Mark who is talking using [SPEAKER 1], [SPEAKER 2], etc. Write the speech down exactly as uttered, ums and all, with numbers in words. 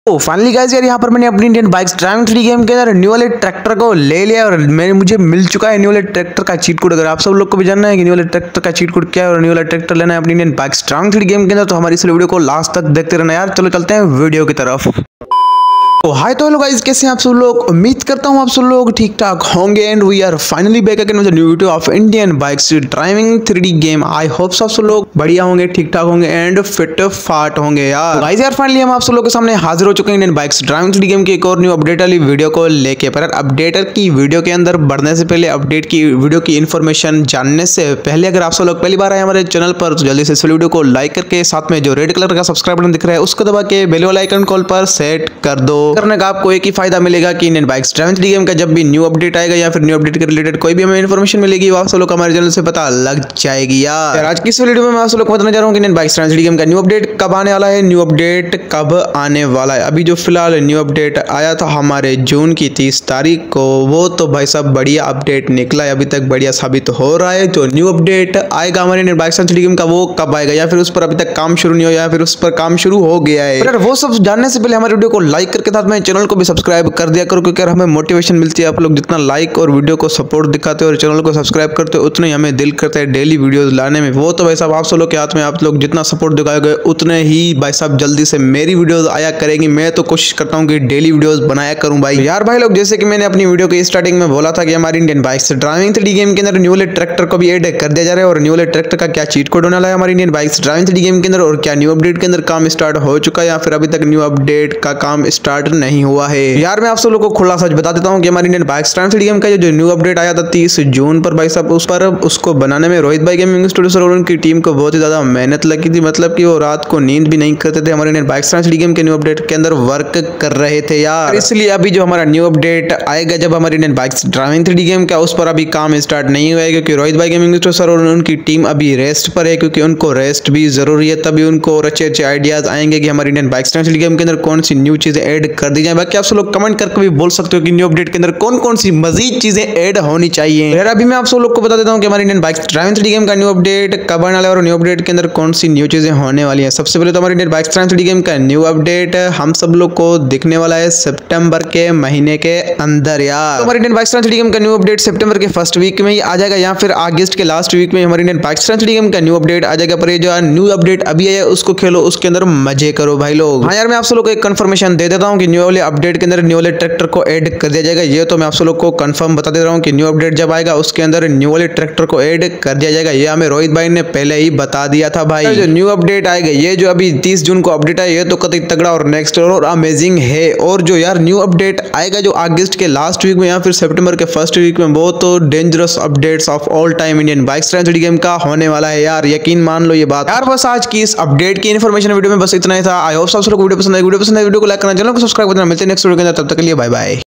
[SPEAKER 1] तो finally guys यार यहाँ पर मैंने अपनी Indian bikes driving three game के अंदर न्यू वाले ट्रैक्टर को ले लिया और मैंने मुझे मिल चुका है न्यू वाले ट्रैक्टर का चीट कोड। अगर आप सब लोग को भी जानना है कि न्यू वाले ट्रैक्टर का चीट कोड क्या है और न्यू वाला ट्रैक्टर लेना है अपनी Indian bikes driving three game के अंदर, तो हमारी इस वीडियो को लास्ट तक देखते रहना यार। चलो चलते हैं वीडियो की तरफ। तो हाय तो हेलो गाइस, कैसे हैं आप सब लोग? उम्मीद करता हूं आप सब लोग ठीक ठाक होंगे and we are finally back again with the new video of Indian bikes driving three D game. I hope सब सब लोग बढ़िया होंगे, ठीक ठाक होंगे एंड फिट फाट होंगे यार। तो गाइस यार फाइनली हम आप सब लोग के सामने हाजिर हो चुके हैं Indian bikes driving three D game की एक और न्यू अपडेट वाली वीडियो को लेके। पर अपडेटर की वीडियो के अंदर बढ़ने से पहले, अपडेट की वीडियो की इन्फॉर्मेशन जानने से पहले, अगर आप सब लोग पहली बार आए हमारे चैनल पर तो जल्दी से इस वीडियो को लाइक करके साथ में जो रेड कलर का सब्सक्राइब बटन दिख रहा है उसको दबा के बेल वाला आइकन कॉल पर सेट कर दो। करने का आपको एक फायदा मिलेगा कि Indian bikes driving three D game का जब भी न्यू अपडेट आएगा या फिर न्यू अपडेट के रिलेटेड कोई भी हमें इन्फॉर्मेशन मिलेगी वो आप सब लोग हमारे चैनल से पता लग जाएगी यार। यार आज की इस वीडियो में मैं आप सब लोग को बताने जा रहा हूं कि Indian bikes driving three D game का न्यू अपडेट कब आने वाला है, न्यू अपडेट कब आने वाला है। अभी जो फिलहाल न्यू अपडेट आया था हमारे जून की तीस तारीख को, वो तो भाई साहब बढ़िया अपडेट निकला है, अभी तक बढ़िया साबित हो रहा है। जो न्यू अपडेट आएगा हमारे Indian bikes driving three D game का वो कब आएगा, या फिर उस पर अभी तक काम शुरू नहीं हो या फिर उस पर काम शुरू हो गया है, पर वो सब जानने से पहले हमारे वीडियो को लाइक करके साथ में चैनल को भी सब्सक्राइब कर दिया करो, क्योंकि हमें मोटिवेशन मिलती है। आप लोग जितना लाइक और वीडियो को सपोर्ट दिखाते हो और चैनल को सब्सक्राइब करते हो उतने ही हमें दिल करता है डेली वीडियोस लाने में। वो तो भाई साहब आप सब लोग के हाथ में, आप लोग जितना सपोर्ट दिखाओगे उतने ही भाई साहब जल्दी से मेरी वीडियोस आया करेंगी। मैं तो कोशिश करता हूं कि डेली वीडियोस बनाया करूं भाई। यार भाई लोग, जैसे कि मैंने अपनी वीडियो के स्टार्टिंग में बोला था कि हमारी Indian bikes driving three D game के अंदर न्यू वाले ट्रैक्टर को भी ऐड कर दिया जा रहा है, और न्यू वाले ट्रैक्टर का क्या चीट कोड होने वाला है हमारी Indian bikes driving three D game के अंदर, और क्या न्यू अपडेट के अंदर काम स्टार्ट हो चुका है या फिर अभी तक न्यू अपडेट का काम स्टार्ट नहीं हुआ है। यार मैं आप सब लोग को खुला सच बता देता हूं कि हमारी Indian bikes driving three D game का जो न्यू अपडेट आया था तीस जून पर भाई साहब, उस पर उसको बनाने में रोहित भाई गेमिंग स्टूडियोज और उनकी टीम को बहुत ही ज्यादा मेहनत लगी थी। मतलब कि वो रात को नींद भी नहीं करते थे, हमारे Indian bikes driving three D game के न्यू अपडेट के अंदर वर्क कर रहे थे यार। इसलिए अभी जो हमारा न्यू अपडेट आएगा जब हमारी Indian bikes driving three D game का, उस पर अभी काम स्टार्ट नहीं हुआ है, क्योंकि रोहित भाई गेमिंग स्टूडियोज और उनकी टीम अभी रेस्ट पर है, क्योंकि उनको रेस्ट भी जरूरी है। तभी उनको और अच्छे अच्छे आइडियाज आएंगे कि हमारी Indian bikes driving three D game के अंदर कौन सी न्यू चीजें ऐड कर दी जाए। बाकी आप सब लोग कमेंट करके भी बोल सकते हो कि न्यू अपडेट के अंदर कौन कौन सी मजीद चीजें ऐड होनी चाहिए। यार अभी मैं आप सब लोग को बता देता हूं कि हमारी Indian bikes driving three D game का न्यू अपडेट कब आने वाला है और न्यू अपडेट के अंदर कौन सी न्यू चीजें होने वाली हैं। सबसे पहले तो हमारी Indian bikes driving three D game का न्यू अपडेट हम सब लोग को दिखने वाला है सितंबर के महीने के अंदर यार। तो हमारी Indian bikes driving three D game का न्यू अपडेट सितंबर के फर्स्ट वीक में ही आ जाएगा या फिर अगस्त के लास्ट वीक में हमारी Indian bikes driving three D game का न्यू अपडेट आ जाएगा। पर ये जो न्यू अपडेट अभी है उसको खेलो, उसके अंदर मजे करो भाई लोग। हाँ यार मैं आप सब लोग को एक कंफर्मेशन दे देता हूँ कि न्यू वाले अपडेट के अंदर न्यू वाले ट्रैक्टर को ऐड कर दिया जाएगा। ये तो मैं आप सब लोग को कंफर्म बता दे रहा हूँ कि न्यू अपडेट जब आएगा उसके अंदर न्यू वाले ट्रैक्टर को ऐड कर दिया जाएगा। ये हमें रोहित भाई ने पहले ही बता दिया था भाई। जो न्यू अपडेट आएगा, ये जो अभी तीस जून को अपडेट है, ये तो कतई तगड़ा और नेक्स्ट और अमेजिंग है। और जो यार न्यू अपडेट आएगा जो अगस्त के लास्ट वीक में या फिर सितंबर के फर्स्ट वीक में, वो तो dangerous updates of all time Indian bikes driving three D game का होने वाला है यार, यकीन मान लो ये बात। यार बस आज की इस अपडेट की इन्फॉर्मेशन वीडियो में बस इतना ही था। आई होप सब लोग वीडियो पसंद आई, वीडियो पसंद आई वीडियो को लाइक करना, चैनल को सब्सक्राइब करना। मिलते हैं नेक्स्ट वीडियो के अंदर, तब तक के लिए बाय बाय।